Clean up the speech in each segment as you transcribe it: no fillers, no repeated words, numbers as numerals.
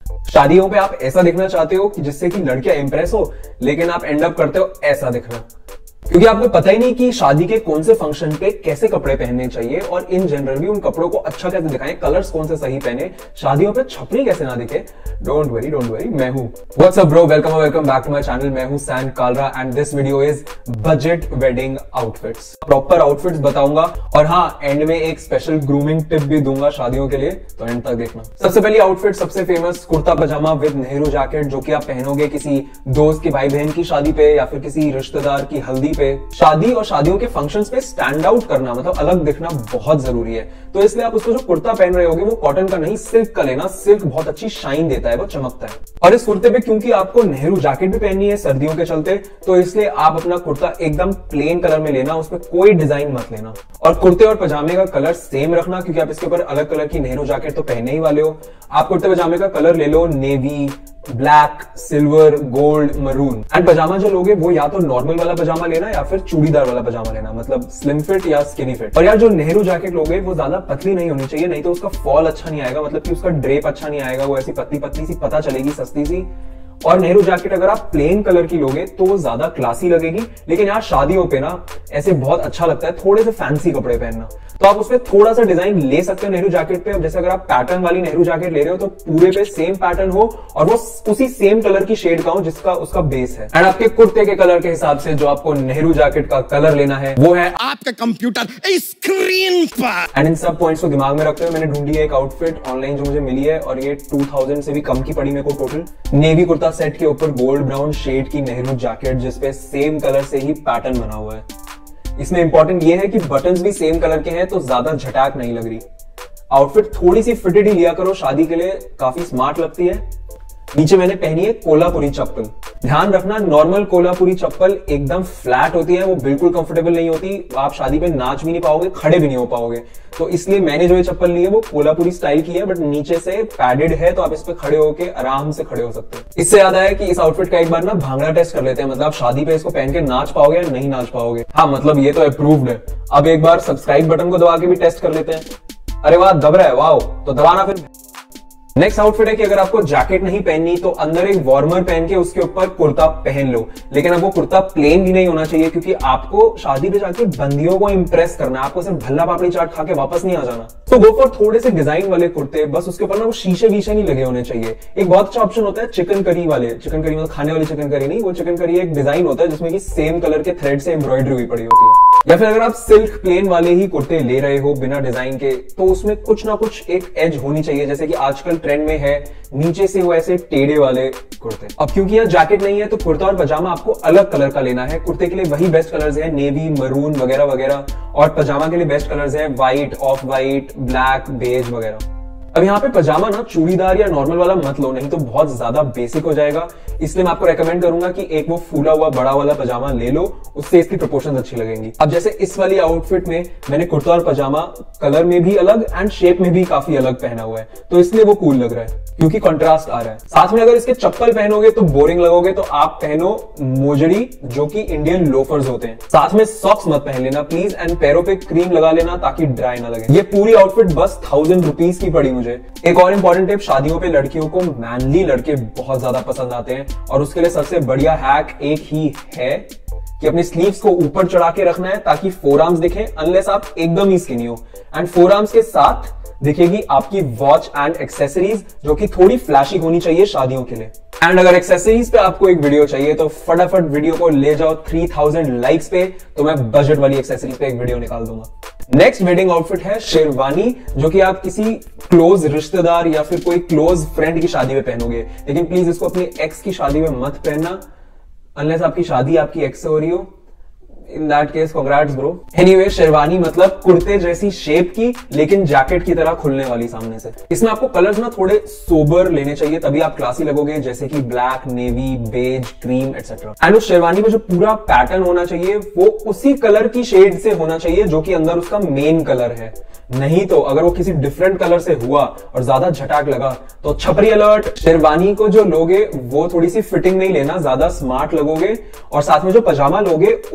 शादियों पे आप ऐसा दिखना चाहते हो कि जिससे कि लड़कियां इंप्रेस हो, लेकिन आप एंड अप करते हो ऐसा दिखना, क्योंकि आपको पता ही नहीं कि शादी के कौन से फंक्शन पे कैसे कपड़े पहनने चाहिए और इन जनरल भी उन कपड़ों को अच्छा कैसे दिखाएं, कलर्स कौन से सही पहने, शादियों पे छपरी कैसे ना दिखे। डोंट वरी, मैं हूं what's up bro, welcome back to my channel. मैं हूं San Kalra and this video is budget wedding outfits. Proper outfits बताऊंगा और हाँ, एंड में एक स्पेशल ग्रूमिंग टिप भी दूंगा शादियों के लिए, तो एंड तक देखना। सबसे पहली आउटफिट, सबसे famous kurta pyjama with Nehru jacket, जो कि आप पहनोगे किसी दोस्त की भाई बहन की शादी पे या फिर किसी रिश्तेदार की हल्दी पे। शादी और शादियों के फंक्शंस पे स्टैंड आउट करना, मतलब अलग दिखना बहुत जरूरी है, तो इसलिए आप उसको जो कुर्ता पहन रहे होगे वो कॉटन का नहीं, सिल्क का लेना। सिल्क बहुत अच्छी शाइन देता है, वो चमकता है। और इस कुर्ते पे क्योंकि आपको नेहरू जैकेट भी पहननी है सर्दियों के चलते, तो इसलिए आप अपना कुर्ता एकदम प्लेन कलर में लेना, उसमें कोई डिजाइन मत लेना। और कुर्ते और पजामे का कलर सेम रखना, क्योंकि आप इसके ऊपर अलग कलर की नेहरू जैकेट तो पहनने ही वाले हो। आप कुर्ते पजामे का कलर ले लो navy, black, silver, gold, maroon. And pyjama जो लोगे वो या तो नॉर्मल वाला पजामा लेना या फिर चूड़ीदार वाला पजामा लेना, मतलब स्लिम फिट या स्किनी फिट। और यार जो नेहरू जैकेट लोगे वो ज्यादा पतली नहीं होनी चाहिए, नहीं तो उसका फॉल अच्छा नहीं आएगा, मतलब कि उसका ड्रेप अच्छा नहीं आएगा, वो ऐसी पतली पतली सी पता चलेगी, सस्ती सी। और नेहरू जैकेट अगर आप प्लेन कलर की लोगे तो वो ज्यादा क्लासी लगेगी, लेकिन यार शादियों पे ना ऐसे बहुत अच्छा लगता है थोड़े से फैंसी कपड़े पहनना, तो आप उसमें थोड़ा सा डिजाइन ले सकते हो नेहरू जैकेट पे। अब जैसे अगर आप पैटर्न वाली नेहरू जैकेट ले रहे हो तो पूरे पे सेम पैटर्न हो और वो उसी सेम कलर की शेड का हो जिसका उसका बेस है। एंड आपके कुर्ते के कलर के हिसाब से जो आपको नेहरू जैकेट का कलर लेना है वो है आपका कंप्यूटर स्क्रीन पर। एंड इन सब पॉइंट्स को दिमाग में रखते हुए मैंने ढूंढी है एक आउटफिट ऑनलाइन जो मुझे मिली है, और ये 2000 से भी कम की पड़ी मेरे को टोटल। नेवी कुर्ता सेट के ऊपर गोल्ड ब्राउन शेड की नेहरू जैकेट जिसपे सेम कलर से ही पैटर्न बना हुआ है। इसमें इंपॉर्टेंट ये है कि बटन्स भी सेम कलर के हैं, तो ज्यादा झटाक नहीं लग रही। आउटफिट थोड़ी सी फिटेड ही लिया करो, शादी के लिए काफी स्मार्ट लगती है। नीचे मैंने पहनी है कोल्हापुरी चप्पल। ध्यान रखना, नॉर्मल कोल्हापुरी चप्पल एकदम फ्लैट होती है, वो बिल्कुल कंफर्टेबल नहीं होती, आप शादी पे नाच भी नहीं पाओगे, खड़े भी नहीं हो पाओगे। तो इसलिए मैंने जो ये चप्पल ली है वो कोल्हापुरी स्टाइल की है, बट नीचे से पैडेड है, तो आप इस पे खड़े होके आराम से खड़े हो सकते हो। इससे याद आया कि इस आउटफिट का एक बार ना भांगड़ा टेस्ट कर लेते हैं, मतलब आप शादी पे इसको पहन के नाच पाओगे या नहीं नाच पाओगे। हाँ, मतलब ये तो अप्रूव्ड है। अब एक बार सब्सक्राइब बटन को दबा के भी टेस्ट कर लेते हैं। अरे वाह, दब रहा है, वाह, तो दबाना फिर। नेक्स्ट आउटफिट है कि अगर आपको जैकेट नहीं पहननी तो अंदर एक वार्मर पहन के उसके ऊपर कुर्ता पहन लो, लेकिन अब वो कुर्ता प्लेन भी नहीं होना चाहिए, क्योंकि आपको शादी पे जाके बंदियों को इंप्रेस करना है, आपको सिर्फ भल्ला पापड़ी चाट खा के वापस नहीं आ जाना। तो गो फॉर थोड़े से डिजाइन वाले कुर्ते, बस उसके ऊपर ना वो शीशे वीशे नहीं लगे होने चाहिए। एक बहुत अच्छा ऑप्शन होता है चिकन करी वाले, चिकन करी मतलब खाने वाली चिकन करी नहीं, वो चिकन करी एक डिजाइन होता है जिसमें कि सेम कलर के थ्रेड से एम्ब्रॉयडरी हुई पड़ी होती है। या फिर अगर आप सिल्क प्लेन वाले ही कुर्ते ले रहे हो बिना डिजाइन के, तो उसमें कुछ ना कुछ एक एज होनी चाहिए, जैसे कि आजकल ट्रेंड में है नीचे से वो ऐसे टेढ़े वाले कुर्ते। अब क्योंकि यहाँ जैकेट नहीं है तो कुर्ता और पजामा आपको अलग कलर का लेना है। कुर्ते के लिए वही बेस्ट कलर्स हैं, नेवी, मरून वगैरह वगैरह, और पजामा के लिए बेस्ट कलर्स हैं white, off white, black, beige वगैरह। अब यहाँ पे पजामा ना चूड़ीदार या नॉर्मल वाला मत लो, नहीं तो बहुत ज्यादा बेसिक हो जाएगा। इसलिए मैं आपको रेकमेंड करूंगा कि एक वो फूला हुआ बड़ा वाला पजामा ले लो, उससे इसकी प्रोपोर्शंस अच्छी लगेंगी। अब जैसे इस वाली आउटफिट में मैंने कुर्ता और पजामा कलर में भी अलग एंड शेप में भी काफी अलग पहना हुआ है, तो इसलिए वो कूल लग रहा है क्योंकि कंट्रास्ट आ रहा है। साथ में अगर इसके चप्पल पहनोगे तो बोरिंग लगोगे, तो आप पहनो मोजड़ी, जो कि इंडियन लोफर्स होते हैं। साथ में सॉक्स मत पहन लेना प्लीज, एंड पैरों पे क्रीम लगा लेना ताकि ड्राई ना लगे। ये पूरी आउटफिट बस 1000 रुपीज की पड़ी मुझे। एक और इंपॉर्टेंट टिप, शादियों पे लड़कियों को मैनली लड़के बहुत ज्यादा पसंद आते हैं, और उसके लिए सबसे बढ़िया हैक एक ही है कि अपने स्लीव्स को ऊपर चढ़ा के रखना है ताकि फोर आर्म्स दिखे, अनलेस आप एकदम ही स्किनी हो। एंड फोर आर्म्स के साथ दिखेगी आपकी वॉच एंड एक्सेसरीज, जो कि थोड़ी फ्लैशी होनी चाहिए शादियों के लिए। एंड अगर एक्सेसरीज पे आपको एक वीडियो चाहिए तो फटाफट वीडियो को ले जाओ 3000 लाइक्स पे, तो मैं बजट वाली एक्सेसरीज पे एक वीडियो निकाल दूंगा। नेक्स्ट वेडिंग आउटफिट है शेरवानी, जो कि आप किसी क्लोज रिश्तेदार या फिर कोई क्लोज फ्रेंड की शादी में पहनोगे, लेकिन प्लीज इसको अपनी एक्स की शादी में मत पहनना, अनलेस आपकी शादी आपकी एक्स से हो रही हो। In that case congrats bro. Anyway, sherwani मतलब कुर्ते जैसी शेप की लेकिन जैकेट की तरह खुलने वाली सामने से। इसमें आपको कलर्स ना थोड़े सोबर लेने चाहिए, तभी आप क्लासी लगोगे, जैसे कि black, navy, beige, cream etcetera. And उस शेरवानी पे जो पूरा पैटर्न होना चाहिए वो उसी कलर की शेड से होना चाहिए जो कि अंदर उसका मेन कलर है। नहीं तो अगर वो किसी डिफरेंट कलर से हुआ और ज्यादा झटाक लगा तो छपरी अलर्ट। शेरवानी को जो लोगे वो थोड़ी सी फिटिंग नहीं लेना, ज्यादा स्मार्ट लगोगे, और साथ में जो पजामा लोगे उसको एकदम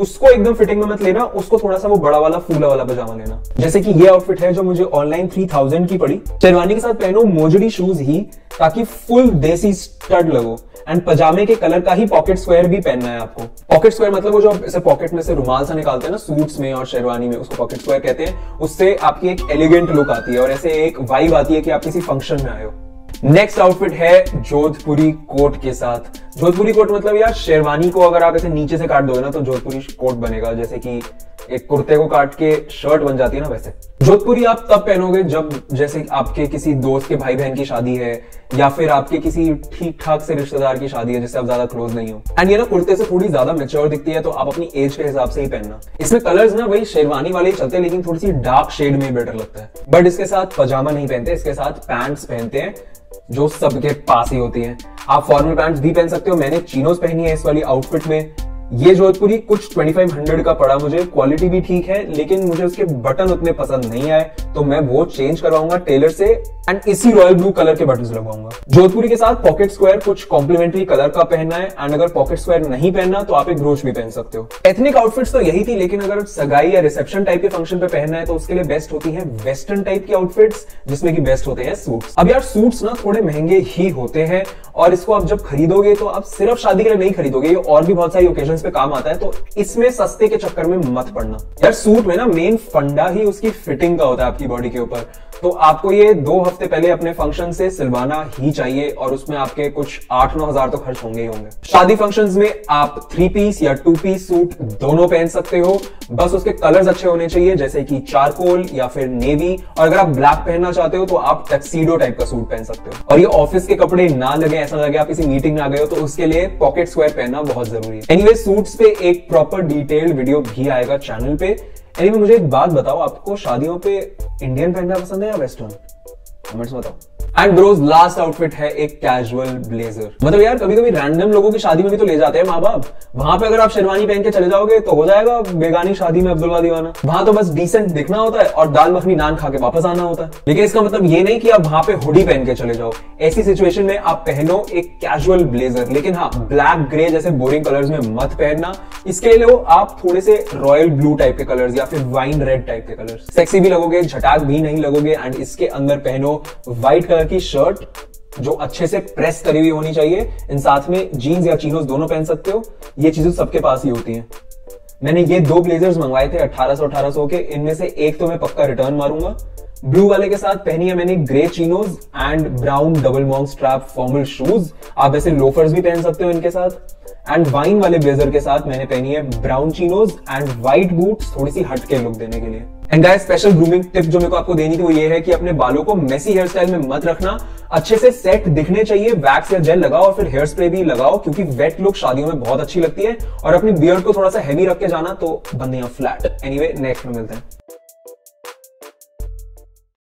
एकदम फिटिंग में मत लेना, उसको थोड़ा सा वो बड़ा वाला फूला वाला पजामा लेना। जैसे कि ये आउटफिट है जो मुझे ऑनलाइन 3000 की पड़ी। शेरवानी के साथ पहनो मोजड़ी शूज ही, ताकि फुल देसी स्टड लगो। एंड पजामे के कलर का ही पॉकेट स्क्वायर भी पहनना है आपको। पॉकेट स्क्वायर मतलब वो जो ऐसे पॉकेट में से रुमाल सा निकालते हैं ना सूट्स में और शेरवानी में, उसको पॉकेट स्क्वायर कहते हैं। उससे आपकी एक एलिगेंट लुक आती है और ऐसे एक वाइब आती है कि आप किसी फंक्शन में आए हो। नेक्स्ट आउटफिट है जोधपुरी कोट के साथ। जोधपुरी कोट मतलब यार शेरवानी को अगर आप ऐसे नीचे से काट दोगे ना तो जोधपुरी कोट बनेगा, जैसे कि एक कुर्ते को काट के शर्ट बन जाती है ना वैसे। जोधपुरी आप तब पहनोगे जब जैसे आपके किसी दोस्त के भाई बहन की शादी है या फिर आपके किसी ठीक ठाक से रिश्तेदार की शादी है जिससे आप ज्यादा क्लोज नहीं हो। एंड ये ना कुर्ते से थोड़ी ज्यादा मैच्योर दिखती है, तो आप अपनी एज के हिसाब से ही पहनना। इसमें कलर्स ना वही शेरवानी वाले ही चलते हैं, लेकिन थोड़ी सी डार्क शेड में बेटर लगता है। बट इसके साथ पजामा नहीं पहनते, इसके साथ पैंट्स पहनते हैं जो सबके पास ही होती है। आप फॉर्मल पैंट्स भी पहन सकते हो। मैंने चीनोज पहनी है इस वाली आउटफिट में। ये जोधपुरी कुछ 2500 का पड़ा मुझे, क्वालिटी भी ठीक है, लेकिन मुझे उसके बटन उतने पसंद नहीं आए, तो मैं वो चेंज करवाऊंगा टेलर से एंड इसी रॉयल ब्लू कलर के बटन्स लगवाऊंगा। जोधपुरी के साथ पॉकेट स्क्वायर कुछ कॉम्प्लीमेंट्री कलर का पहनना है, एंड अगर पॉकेट स्क्वायर नहीं पहनना तो आप एक ब्रोच भी पहन सकते हो। एथनिक आउटफिट्स तो यही थी, लेकिन अगर सगाई या रिसेप्शन टाइप के फंक्शन पे पहनना है तो उसके लिए बेस्ट होती है वेस्टर्न टाइप की आउटफिट्स, जिसमें कि बेस्ट होते हैं सूट्स। अब यार सूट्स ना थोड़े महंगे ही होते हैं, और इसको आप जब खरीदोगे तो आप सिर्फ शादी के लिए नहीं खरीदोगे, ये और भी बहुत सारी ओकेजन्स पे काम आता है, तो इसमें सस्ते के चक्कर में मत पड़ना। यार सूट में ना मेन फंडा ही उसकी फिटिंग का होता है आपकी बॉडी के ऊपर, तो आपको ये 2 हफ्ते पहले अपने फंक्शन से सिलवाना ही चाहिए, और उसमें आपके कुछ 8-9 हजार तो खर्च होंगे ही होंगे। शादी फंक्शंस में आप 3 पीस या 2 पीस सूट दोनों पहन सकते हो, बस उसके कलर्स अच्छे होने चाहिए, जैसे कि चारकोल या फिर नेवी, और अगर आप ब्लैक पहनना चाहते हो तो आप टक्सीडो टाइप का सूट पहन सकते हो। और ये ऑफिस के कपड़े ना लगे, ऐसा लगे आप किसी मीटिंग में आ गए हो, तो उसके लिए पॉकेट स्क्वायर पहनना बहुत जरूरी है। एनीवे सूट्स पे एक प्रॉपर डिटेल्ड वीडियो भी आएगा चैनल पे। एनीवे मुझे एक बात बताओ, आपको शादियों पे इंडियन पहनना पसंद है या वेस्टर्न? कमेंट्स बताओ। एंड ब्रोज लास्ट आउटफिट है एक कैजुअल ब्लेजर। मतलब यार कभी कभी रैंडम लोगों की शादी में भी तो ले जाते हैं माँ बाप, वहां पे अगर आप शेरवानी पहन के चले जाओगे तो हो जाएगा बेगानी शादी में अब्दुल्ला दीवाना। वहां तो बस डिसेंट दिखना होता है और दाल मखनी नान खा के वापस आना होता है, लेकिन इसका मतलब ये नहीं कि आप वहां पे हुडी पहन के चले जाओ। ऐसी सिचुएशन में आप पहनो एक कैजुअल ब्लेजर, लेकिन हाँ ब्लैक ग्रे जैसे बोरिंग कलर्स में मत पहनना। इसके लिए आप थोड़े से रॉयल ब्लू टाइप के कलर्स या फिर वाइन रेड टाइप के कलर्स, सेक्सी भी लगोगे, झटाक भी नहीं लगोगे। एंड इसके अंदर पहनो व्हाइट कलर की शर्ट जो अच्छे से प्रेस करी हुई होनी चाहिए। इन साथ में जीन्स या चीनोस दोनों पहन सकते हो, ये चीजें सबके पास ही होती हैं। मैंने ये 2 ब्लेजर्स मंगवाए थे 1800 के, इनमें से एक तो मैं पक्का रिटर्न मारूंगा। ब्लू वाले के साथ पहनी है मैंने grey chinos and brown double monk strap formal shoes, आप वैसे लोफर्स भी पहन सकते हो इनके साथ। एंड वाइन वाले ब्लेजर के साथ मैंने पहनी है brown chinos and white boots, थोड़ी सी हटके लुक देने के लिए। And guys special grooming tip जो मेरे को आपको देनी थी वो ये है कि अपने बालों को मेसी हेयर स्टाइल में मत रखना, अच्छे से सेट दिखने चाहिए। वैक्स या जेल लगाओ और फिर हेयर स्प्रे भी लगाओ, क्योंकि वेट लुक शादियों में बहुत अच्छी लगती है। और अपनी बियर्ड को थोड़ा सा हैवी रख के जाना तो बंदे फ्लैट। एनीवे नेक्स्ट में मिलते हैं।